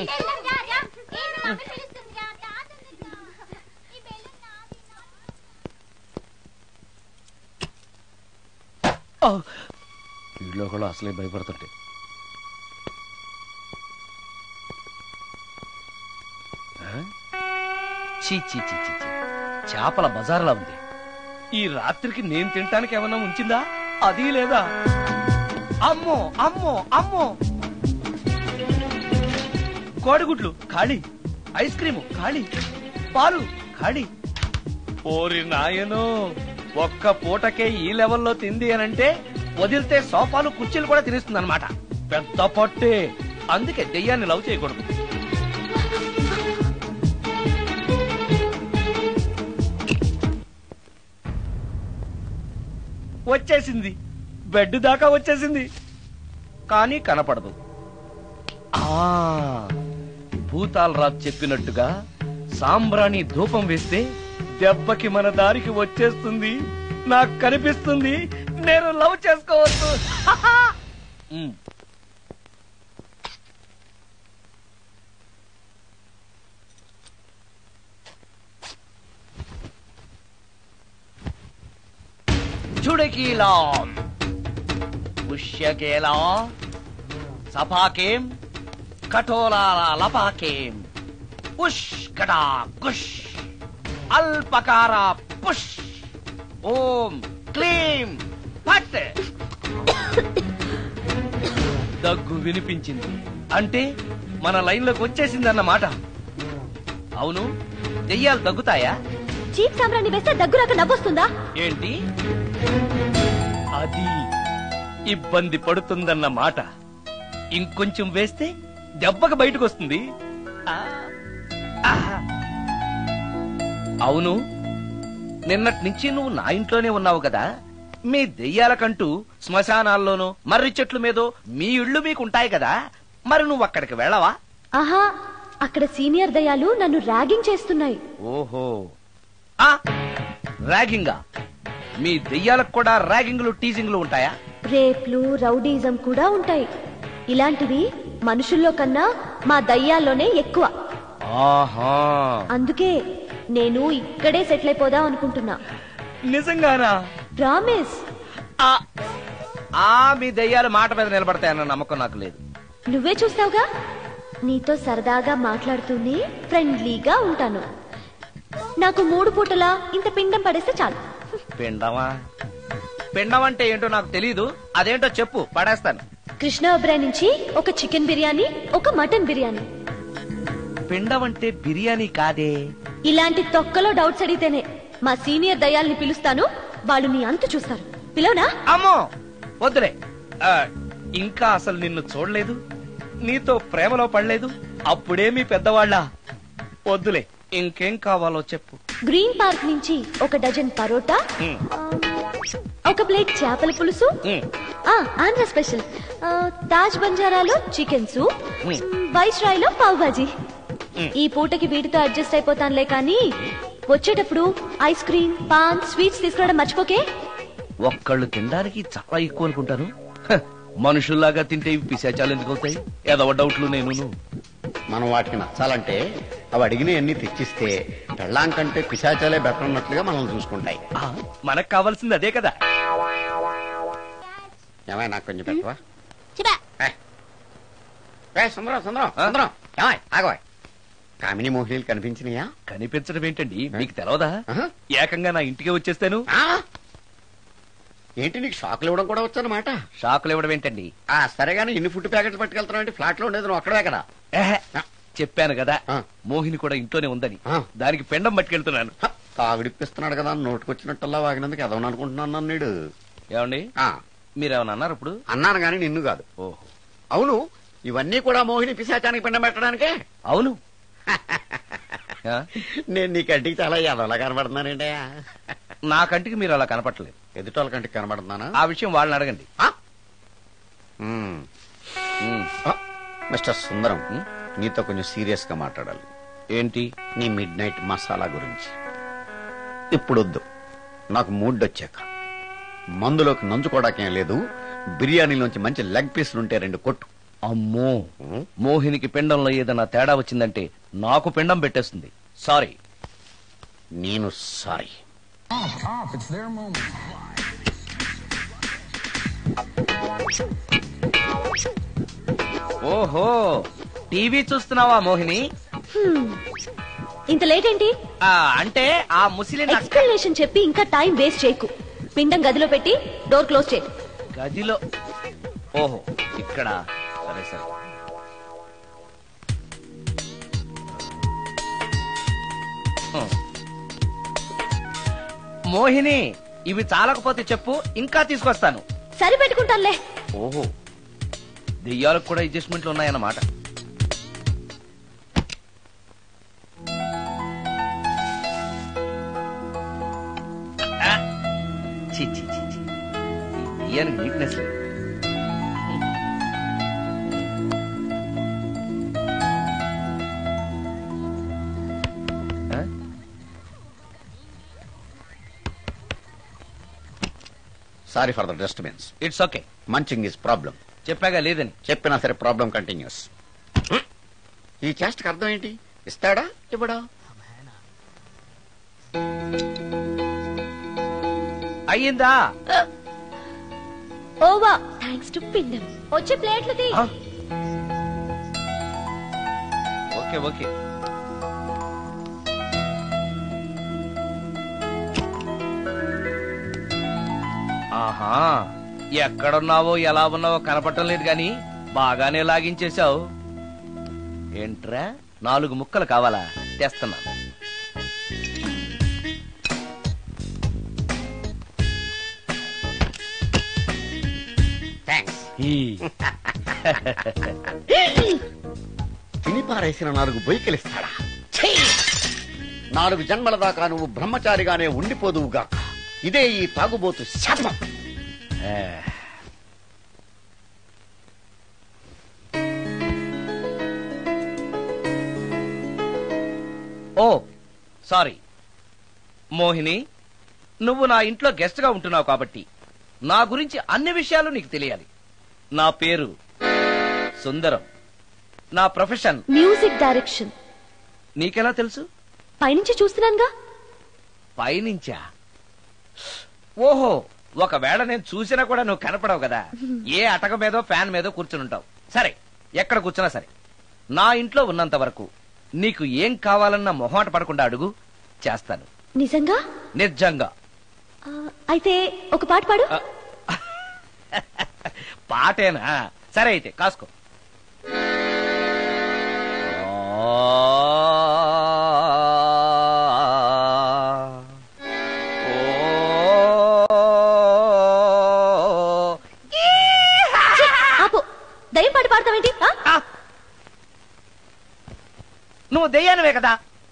వీళ్ళు కూడా అసలే భయపడుతుంటే. చీ చీ చీ చీ, చేపల బజార్లా ఉంది. ఈ రాత్రికి నేను తినటానికి ఏమన్నా ఉంచిందా? అది లేదా? అమ్మో అమ్మో అమ్మో, కోడిగుడ్లు ఖాళీ, ఐస్ క్రీము ఖాళీ, పాలు ఖాళీ. ఓరి నాయనో, ఒక్క పూటకే ఈ లెవెల్లో తింది అనంటే వదిలితే సోఫాలు కుర్చీలు కూడా తినేస్తుంది అనమాట. పెద్ద పట్టే, అందుకే దెయ్యాన్ని లవ్ చేయకూడదు. వచ్చేసింది, బెడ్ దాకా వచ్చేసింది, కానీ కనపడదు. భూతాలరాజు చెప్పినట్టుగా సాంబ్రాణి ధూపం వేస్తే దెబ్బకి మన దారికి వచ్చేస్తుంది. నాకు కనిపిస్తుంది, నేను లవ్ చేసుకోవచ్చు. చుడకీలా పుష్యకేలా సపాకేం కఠోరాల లపాకేం పుష్ కటా కుష్ అల్పకార పుష్ ఓం క్లీం పట్. దగ్గు వినిపించింది అంటే మన లైన్లోకి వచ్చేసిందన్నమాట. అవును, దెయ్యాలు దగ్గుతాయా? చీప్ సాంబ్రాన్ని వేస్తే దగ్గు రాక నవ్వొస్తుందా ఏంటి? అది ఇబ్బంది పడుతుందన్న మాట. ఇంకొంచెం వేస్తే దెబ్బకి బయటకు వస్తుంది. అవును, నిన్నటి నుంచి నువ్వు నా ఇంట్లోనే ఉన్నావు కదా. మీ దెయ్యాలకంటూ శ్మశానాల్లోనూ మర్రి చెట్ల మీదో మీ ఇళ్లు మీకుంటాయి కదా, మరి నువ్వు అక్కడికి వెళ్ళవా? ఆహా, అక్కడ సీనియర్ దయ్యాలు నన్ను ర్యాగింగ్ చేస్తున్నాయి. ఓహో, ర్యాగింగా? మీ దెయ్యాలకు కూడా ర్యాగింగ్లు టీజింగ్లు ఉంటాయా? రేప్లు, రౌడీజం కూడా ఉంటాయి. ఇలాంటివి మనుషుల్లో కన్నా మా దయ్యాల్లోనే ఎక్కువ. ఆహా, అందుకే నేను ఇక్కడే సెటిల్ అయిపోదాం అనుకుంటున్నా. నిజంగానా? ప్రామిస్. మీ దయ్యాలు మాట మీద నిలబడతాయన్న నమ్మకం నాకు లేదు. నువ్వే చూస్తావుగా, నీతో సరదాగా మాట్లాడుతూనే ఫ్రెండ్లీగా ఉంటాను. నాకు 3 పూటలా ఇంత పిండం పడేస్తే చాలు. పిండమా? పిండం అంటే ఏంటో నాకు తెలీదు, అదేంటో చెప్పు, పడేస్తాను. కృష్ణ ఒబ్రాయ్ నుంచి ఒక చికెన్ బిర్యానీ, ఒక మటన్ బిర్యానీ. పిండం అంటే బిర్యానీ కాదే. ఇలాంటి తొక్కలో డౌట్స్ అడిగితేనే మా సీనియర్ దయ్యాల్ని పిలుస్తాను, వాళ్ళు నీ అంతు చూస్తారు. పిలవనా? అమ్మో వద్దులే. ఇంకా అసలు నిన్ను చూడలేదు, నీతో ప్రేమలో పడలేదు, అప్పుడే మీ పెద్దవాళ్ళ. వద్దులే, ఇంకేం కావాలో చెప్పు. గ్రీన్ పార్క్ నుంచి ఒక డజన్ పరోటా, ఒక ప్లేట్ చేపల పులుసు, ఆంధ్ర స్పెషల్ తాజ్ బంజారాలో చికెన్ సూప్, వైస్రాయ్ లో పావ్ భాజీ. ఈ పూటకి వీటితో అడ్జస్ట్ అయిపోతానులే, కానీ వచ్చేటప్పుడు ఐస్ క్రీమ్, పాన్, స్వీట్స్ తీసుకురావడం మర్చిపోకే. ఒక్కళ్ళు తినడానికి చాలా ఎక్కువ అనుకుంటాను. మనుషుల్లాగా తింటే ఇవి పిశాచాలు ఎందుకు అవుతాయి? ఏదో డౌట్లు. నేను మనం వాటికి నచ్చాలంటే అవి అడిగినవన్నీ తెచ్చిస్తే పెళ్ళాం కంటే పిశాచాలే బెటర్ ఉన్నట్లుగా మనల్ని చూసుకుంటాయి. మనకు కావాల్సింది అదే కదా. ఏమై నాకు కొంచెం పెట్టవా? సుందరం సుందరం సుందరం, ఏమై ఆగవా? కామిని మోహినీలు కనిపించినాయా? కనిపించడం ఏంటండి, మీకు తెలవదా? ఏకంగా నా ఇంటికి వచ్చేస్తాను. ఏంటి, నీకు షాకులు ఇవ్వడం కూడా వచ్చానమాట? షాకులు ఇవ్వడం ఏంటండి? సరేగాని ఇన్ని ఫుడ్ ప్యాకెట్లు పట్టుకెళ్తానంటే ఫ్లాట్ లో ఉండేది నువ్వు అక్కడే కదా. చెప్పాను కదా, మోహిని కూడా ఇంట్లోనే ఉందని. దానికి పెండం పట్టుకెళ్తున్నాను. తాగుడిప్పిస్తున్నాడు కదా, నోటుకొచ్చినట్టల్లా వాగినందుకు ఎదవని అనుకుంటున్నాను నీడు. ఏమండి, మీరేమన్నా అన్నారు ఇప్పుడు? అన్నాను గాని నిన్ను కాదు. ఓహో, అవును, ఇవన్నీ కూడా మోహిని పిశాచానికి పిండం పెట్టడానికే? అవును. నేను నీ కంటికి చాలా ఎదవలా కనబడుతున్నానండి. నా కంటికి మీరు అలా కనపడలేదు. ఎదుటోళ్ళ కంటికి కనబడుతున్నానా? ఆ విషయం వాళ్ళని అడగండి. మిస్టర్ సుందరం, నీతో కొంచెం సీరియస్ గా మాట్లాడాలి. ఏంటి? నీ మిడ్ నైట్ మసాలా గురించి. ఇప్పుడొద్దు, నాకు మూడ్ వచ్చాక. మందులోకి నంచుకోవడాకేం లేదు, బిర్యానీలోంచి మంచి లెగ్ పీసులుంటే 2 కొట్టు. అమ్మో, మోహినికి పిండంలో ఏదైనా తేడా వచ్చిందంటే నాకు పిండం పెట్టేస్తుంది. సారీ. నేను సారీ. ఓహో, టీవీ చూస్తున్నావా మోహిని? ఇంత లేట్ ఏంటి? అంటే ఆ ముసిలి ఎక్స్ప్లెనేషన్ చెప్పి ఇంకా టైం వేస్ట్ చేయకు. పిండం గదిలో పెట్టి డోర్ క్లోజ్ చేయి. గదిలో? ఓహో, ఇక్కడ. సరే సరే. మోహిని, ఇవి చాలకపోతే చెప్పు, ఇంకా తీసుకొస్తాను. సరి పెట్టుకుంటానులే. ఓహో, దెయ్యాలకు కూడా అడ్జస్ట్మెంట్లు ఉన్నాయన్నమాట. దెయ్యానికి నీట్నెస్ లేదు. Sorry for the disturbance. It's okay. Munching is problem. చెప్పాగా లేదని. చెప్పినా సరే ప్రాబ్లం కంటిన్యూస్. ఈ చేష్టకి అర్థం ఏంటి? ఇస్తాడా ఇవ్వడా? అయ్యిందా? ఓవా, థ్యాంక్స్ టు పిండం. వచ్చే ప్లేట్లు తీ. Okay okay. ఆహా, ఎక్కడున్నావో ఎలా ఉన్నావో కనపడటం లేదు గాని బాగానే లాగించేశావు. ఏంట్రా, 4 ముక్కలు కావాలా? తెస్తున్నాను. థ్యాంక్స్. తిని పారేసిన 4 బొయ్యికలిస్తాడా? 4 జన్మల దాకా నువ్వు బ్రహ్మచారిగానే ఉండిపోదువుగాక. ఇదే ఈ తాగుబోతు శాపం. ఓ సారీ మోహిని, నువ్వు నా ఇంట్లో గెస్ట్ గా ఉంటున్నావు కాబట్టి నా గురించి అన్ని విషయాలు నీకు తెలియాలి. నా పేరు సుందరం. నా ప్రొఫెషన్ మ్యూజిక్ డైరెక్షన్. నీకెలా తెలుసు? పైనుంచి చూస్తున్నానుగా. పైనుంచా? ఓహో, ఒకవేళ నేను చూసినా కూడా నువ్వు కనపడవు కదా. ఏ అటక మీదో ఫ్యాన్ మీదో కూర్చుని ఉంటావు. సరే, ఎక్కడ కూర్చున్నా సరే, నా ఇంట్లో ఉన్నంత వరకు నీకు ఏం కావాలన్న మొహమాట పడకుండా అడుగు, చేస్తాను. నిజంగా? నిజంగా. అయితే ఒక పాట పాడు. పాటేనా? సరే అయితే కాసుకో. దయ్యం పాట పాడతావేంటి? నువ్వు దయ్యానివే కదా.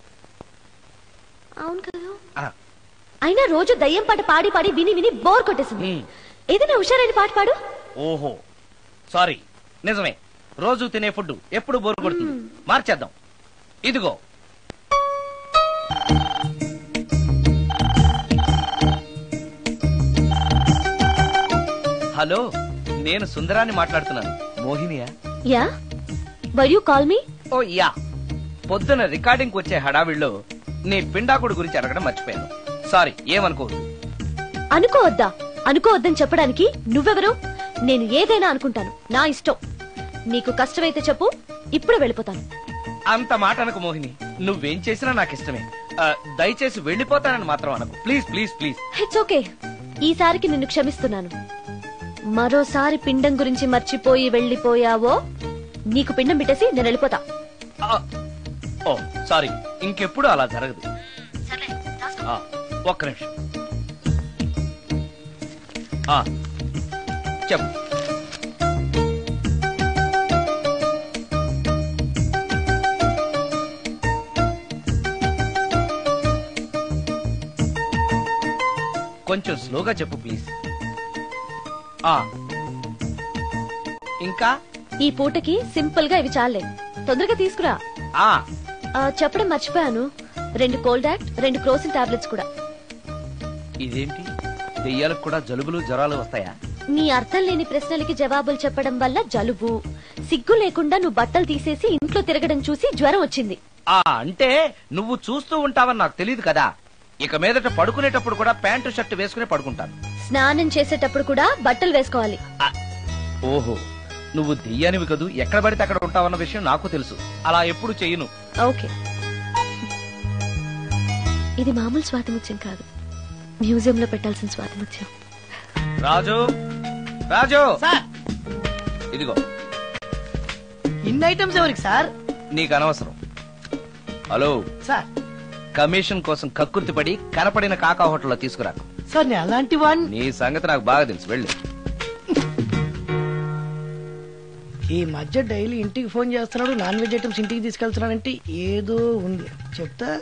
అవును కదా. అయినా రోజు దయ్యం పాట పాడి పాడి విని విని బోర్ కొట్టేసింది. ఏదైనా హుషారైన పాట పాడు. ఓహో సారీ, నిజమే. రోజు తినే ఫుడ్ ఎప్పుడు బోర్ కొడుతుంది. మార్చేద్దాం. ఇదిగో. హలో, నేను సుందరాన్ని మాట్లాడుతున్నాను. మోహినియా? Yeah. Why you call me? Oh yeah. పొద్దున రికార్డింగ్ వచ్చే హడావిడిలో నీ పిండాకుడు గురించి అడగడం మర్చిపోయాను. సారీ, ఏమనుకోవద్దు. అనుకోవద్దా? అనుకోవద్దని చెప్పడానికి నువ్వెవరు? నేను ఏదైనా అనుకుంటాను, నా ఇష్టం. నీకు కష్టమైతే చెప్పు, ఇప్పుడు వెళ్ళిపోతాను. అంత మాట అనకు మోహిని. నువ్వేం చేసినా నాకు ఇష్టమే. దయచేసి వెళ్ళిపోతానని మాత్రం అనకు. Please please please. It's okay. ఈసారికి నిన్ను క్షమిస్తున్నాను. మరోసారి పిండం గురించి మర్చిపోయి వెళ్ళిపోయావో నీకు పిండం పెట్టేసి నేను వెళ్ళిపోతా. ఓ సారీ, ఇంకెప్పుడు అలా జరగదు. ఒక్క నిమిషం. చెప్పు. కొంచెం స్లోగా చెప్పు ప్లీజ్. ఇంకా ఈ పూటకి సింపుల్ గా ఇవి చాలే. తొందరగా తీసుకురా. చెప్పడం మర్చిపోయాను, 2 కోల్డ్ యాక్ట్, 2 క్రోసిన్ టాబ్లెట్స్ కూడా. ఇదేంటి, దెయ్యాలకు కూడా జలుబులు జ్వరాలు వస్తాయా? నీ అర్థం లేని ప్రశ్నలకి జవాబులు చెప్పడం వల్ల జలుబు, సిగ్గు లేకుండా నువ్వు బట్టలు తీసేసి ఇంట్లో తిరగడం చూసి జ్వరం వచ్చింది. అంటే నువ్వు చూస్తూ ఉంటావని నాకు తెలియదు కదా. ఇక మీదట పడుకునేటప్పుడు కూడా ప్యాంటు షర్ట్ వేసుకుని పడుకుంటాను. స్నానం చేసేటప్పుడు కూడా బట్టలు వేసుకోవాలి. ఓహో, నువ్వు దెయ్యానివి కదూ, ఎక్కడ పడితే అక్కడ ఉంటావన్న విషయం నాకు తెలుసు. అలా ఎప్పుడు చెయ్యను. ఓకే, ఇది మామూలు స్వాతిముత్యం కాదు, మ్యూజియం లో పెట్టాల్సిన స్వాతిముత్యం. రాజు, రాజు సార్, ఇదిగో. ఇన్ని ఐటమ్స్ ఎవరికి సార్? నీకు అనవసరం. హలో సార్, కమిషన్ కోసం కక్కుర్తి పడి కనపడిన కాకా హోటల్లో తీసుకురా. సార్ నేను అలాంటి వాడిని. నీ సంగతి నాకు బాగా తెలుసు, వెళ్ళు. ఈ మధ్య డైలీ ఇంటికి ఫోన్ చేస్తున్నాడు, నాన్ వెజ్ ఐటమ్స్ ఇంటికి తీసుకెళ్తున్నాడంటే ఏదో ఉంది చెప్తా.